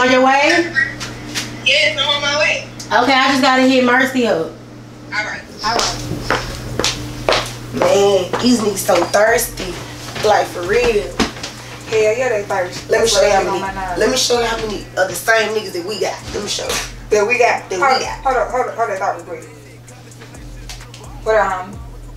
on your way? Yes, I'm on my way. Okay, I just gotta hit Mercy up. Alright. Man, these niggas so thirsty. Like, for real. Hell yeah, they thirsty. Let me show you how many. Let me show you how many of the same niggas that we got. Let me show you. That we got. Hold Hold that thought real quick. What up, homie?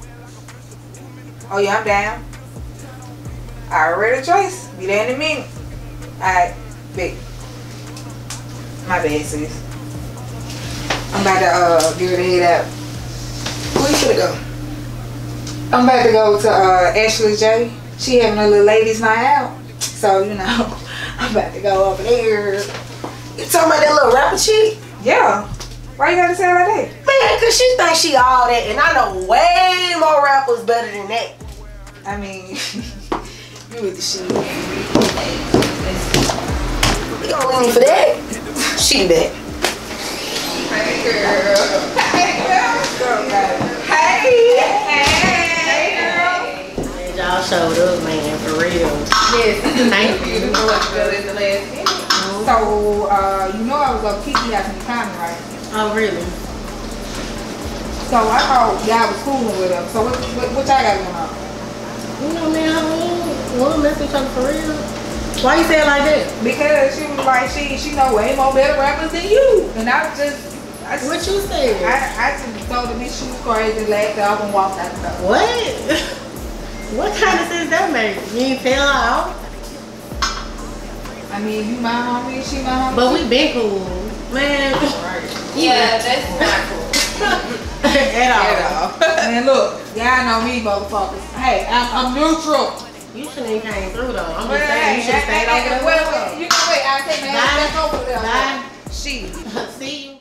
Oh yeah, I'm down. I already a choice. Be there in a minute. Alright, big. My bad, sis. I'm about to give it a head out. Where you finna go? I'm about to go to Ashley J. She having a little ladies night out. So, you know, I'm about to go over there. You talking about that little rapper chick? Yeah. Why you gotta say it like that? Man, cause she thinks she all that, and I know way more rappers better than that. I mean, you with the shit. We gonna leave me for that. She that. Hey girl. Hey girl. Hey. Hey girl. Man, y'all showed up, man, for real. Yes. Thank you. You know what's better in the last minute. So, you know I was up Kiki house in the county, right? Oh, really? So I thought y'all was fooling with them. So what y'all got going on? You know, man, we'll mess each other for real. Why you say it like that? Because she was like, she know way more better rappers than you. And I just what you said? I just told her this she was crazy, laughed off and walked out the door. What? What kind of sense that make? You ain't fell out? I mean, you my homie, she my homie. But we been cool. Man. Yeah, that's not cool. At all. Man, look, y'all know me, motherfuckers. Hey, I'm neutral. You shouldn't even came through though. I'm Well, just saying you should have stayed over there. well, you know what? I'll take my ass back over there. Bye. She. See you.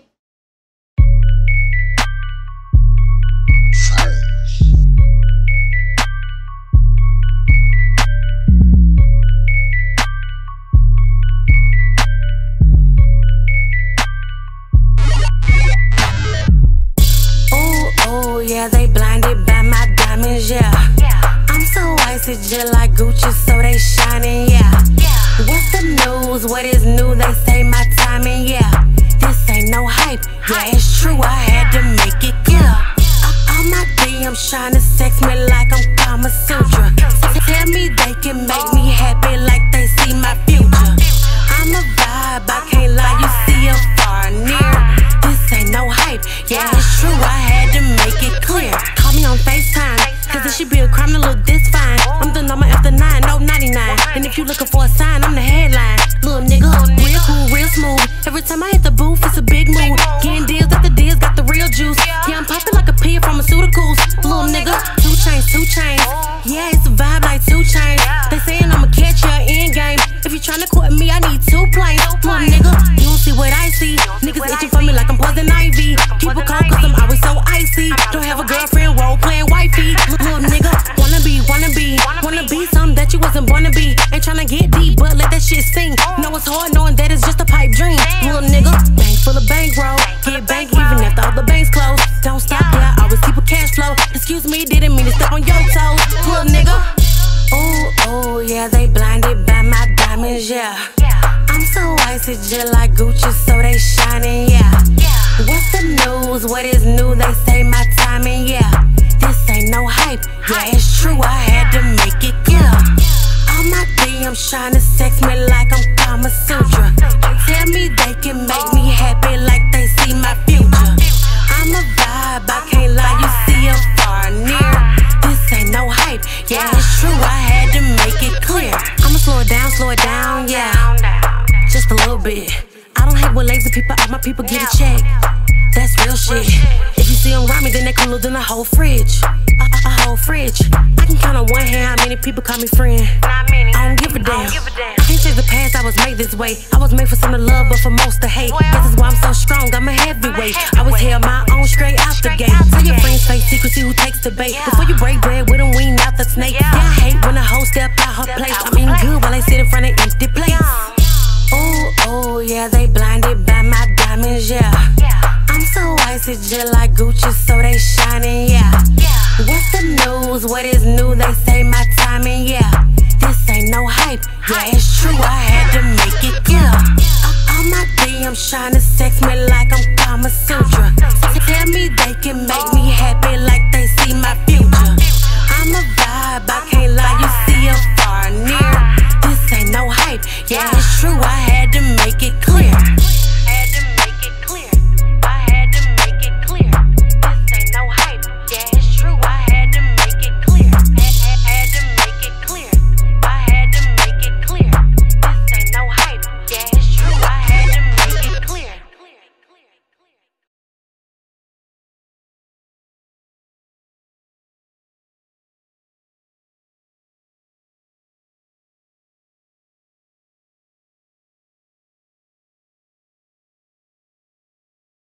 Yeah, they blinded by my diamonds, yeah. I'm so icy, just like Gucci, so they shining, yeah. What's the news? What is new? They say my timing, yeah. This ain't no hype, yeah, it's true, I had to make it clear. All my DMs tryna sex me like I'm Kama Sutra. Tell me they can make me happy like they see my future. I'm a vibe, I can't lie, you see it far and near. This ain't no hype, yeah, it's true, I had to make it clear. Call me on FaceTime, cause it should be a crime to look this fine. I'm the number after 9, no 99. And if you looking for a sign, I'm the headline. Little nigga, real cool, real smooth. Every time I hit the booth, it's a big move. Getting deals after deals, got the real juice. Yeah, I'm popping like a pea pharmaceuticals. Little nigga, 2 chains, 2 chains. Yeah, it's a vibe like 2 chains. They saying I'ma catch ya in game. If you tryna court me, I need 2 planes. Little nigga, you don't see what I see. Niggas itching for me like I'm poison ivy. Keep it calm cause I'm always so icy. Don't have a girlfriend, role playing wifey. Little nigga, wanna be something that you wasn't born to be. Ain't tryna get deep, but let that shit sing. Know it's hard knowing that it's just a pipe dream. Little nigga, bank full of bankroll. Get bank even after all the banks close. Don't stop there, always keep a cash flow. Excuse me, didn't mean to step on your toes. Little nigga. Oh, yeah, they blinded by my diamonds, yeah. I'm so icy, just like Gucci, so they shining, yeah. What's the news? What is new? They say my timing, yeah. This ain't no hype, yeah, it's true, I had to make it clear. All my DMs tryna sex me like I'm Kama Sutra. Tell me they can make me happy like they see my future. I'm a vibe, I can't lie, you see it far and near. This ain't no hype, yeah, it's true, I had to make it clear. I'ma slow it down, yeah. Just a little bit. I don't hate when lazy people out, my people get a check. That's real shit. If you see them around me, then they cooler than a whole fridge. A whole fridge. I can count on one hand how many people call me friend. I don't give a damn. I can't change the past, I was made this way. I was made for some to love, but for most to hate. This is why I'm so strong, I'm a heavyweight. I was held my own straight out the gate. Tell your friends face secrecy who takes the bait. Before you break bread with them, wean out the snake. Yeah, I hate when a hoe step out her place. I'm eating good while they sit in front of empty plates. Oh, yeah, they blinded by my diamonds, yeah. I'm so icy, just like Gucci, so they shining, yeah. What's the news? What is new? They say my timing, yeah. This ain't no hype, yeah, it's